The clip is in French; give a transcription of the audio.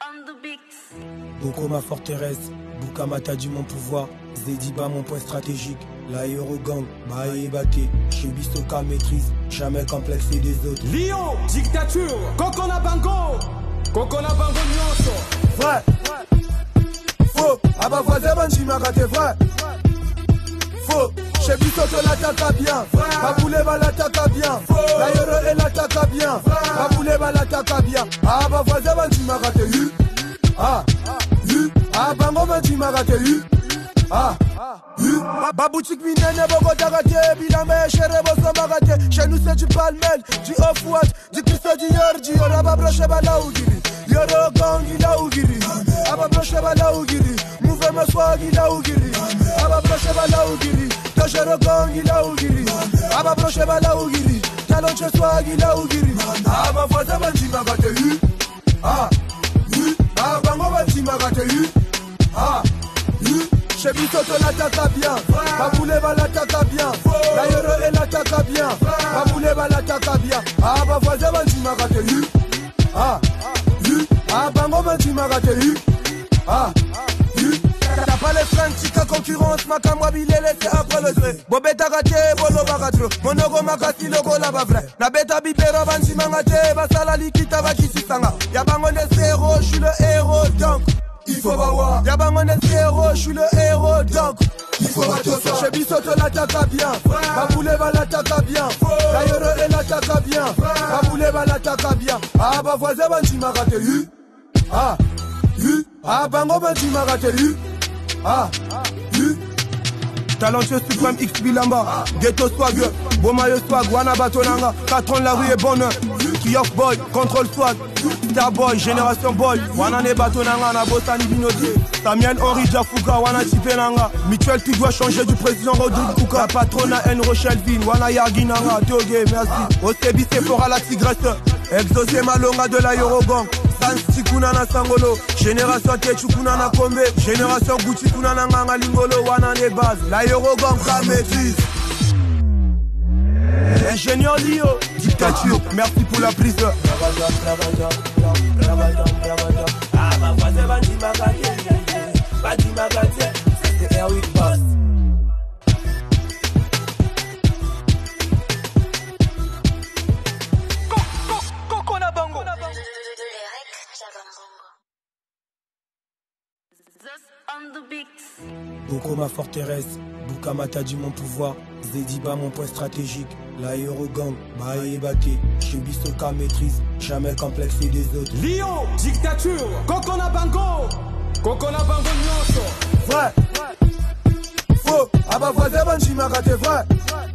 Boko ma forteresse, Boukamata dit mon pouvoir, Zediba mon point stratégique, l'aérogang, Baé Baté, Chebisoka maîtrise, jamais complexé des autres. Lyon, dictature, Kokona Bango, Nyonso. Vrai, faux, Abavoisé Banjima t'es vrai. Faux, Chebisoto l'attaque bien, Babouleba l'attaque bien, L'aéro et l'attaque bien, Babouleba l'attaque bien, Abavoisé Banjima t'es eu. Bango Banjima t'es eu. Baboutique minene Bogota raté, Bilamé, Chere Bosama raté. Chez nous c'est du palmel, du off-white, du Christo du Yordi, Yoraba broche bala ougiri, Yoro gang il a ougiri, Aba broche bala ougiri, Mouve me swag il a ougiri, Aba broche bala ougiri, Tojero gang il a ougiri, Aba broche bala ougiri, Talonche swag il a ougiri, Aba voisin Banjima raté eu, Bango Banjima raté eu, Chebisoto l'attaque bien, Babouleba l'attaque bien, L'aéro et l'attaque bien, Babouleba l'attaque bien, Bavoisé Banjima raté eu, Bango Banjima raté eu, T'as pas les fringues, tika concurrence, Makamwa bilele c'est après le vrai. Bobeta raté, Bolo baratro, Monogo makasi logo la ba vrai. Na beta bibero Banjima raté, Basala likita vakisi sanga. Yabango ne zéro, je suis le héros donc. Il faut bawa, Yabango ne zéro, je suis le héros donc. Il faut bateau, Chebisoto l'attaque bien, Babouleba l'attaque bien, L'aéro et l'attaque bien, Babouleba l'attaque bien, Bavoisé Banjima raté eu, Bango Banjima raté eu, Talentueux suprême X Bilamba, Ghetto swag, Bomayo swag, Wana Batonanga, Patron la rue est bonne, Kiosk boy, contrôle swag, Star boy, génération boy, Wana ne Batonanga, Nabosani Binoti, Samuel Henri Jafouka, Wana Tipenanga, Mutuel tu dois changer du président Rodrigue Kouka, la patronne N Rochelle Vin, Wana Yarginanga, Tioge, merci, Osebi Sephora la tigresse, Exaucé Malonga de l'aérogang, Sans Tikunana Sangolo, Génération Techukunana Kombe, Génération Gucci Kunana Nganga Lingolo, Wana ne base, l'aérogang ça maîtrise. Ingénieur Lio, dictature, merci pour la prise. C'est Airwick Boss. Kokona Bango. Boko ma forteresse, Boukamata dit mon pouvoir, Zediba mon point stratégique, l'aérogang, Baé Baté, Chebisoka maîtrise, jamais complexé des autres. Lyon, dictature, Kokona Bango, Nyonso. Vrai, faux, Abavoisé Banjima t'es vrai.